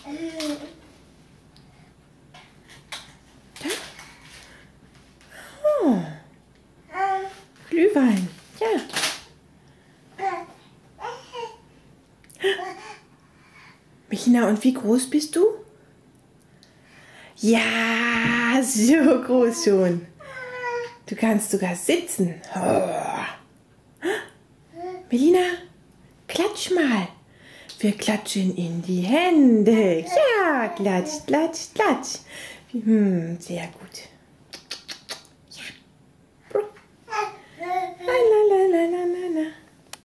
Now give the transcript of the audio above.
Da? Oh. Glühwein, ja. Melina, und wie groß bist du? Ja, so groß schon. Du kannst sogar sitzen. Oh. Melina, klatsch mal. Wir klatschen in die Hände. Ja, klatsch, klatsch, klatsch. Sehr gut.